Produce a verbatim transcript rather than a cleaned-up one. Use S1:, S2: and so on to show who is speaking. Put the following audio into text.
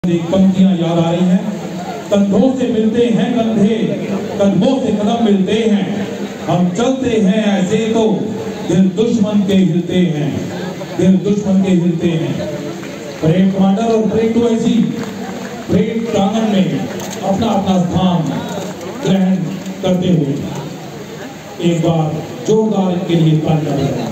S1: पंक्तियां याद आ रही हैं। कंधों से मिलते हैं कंधे, कदमों से कदम मिलते हैं, हम चलते हैं ऐसे तो दिल दुश्मन के हिलते हैं, दिल दुश्मन के हिलते हैं। परेड कमांडर और परेड टू आईजी परेड प्रांगण में अपना अपना स्थान ग्रहण करते हुए एक बार जोरदार के लिए तालियां बजाएं।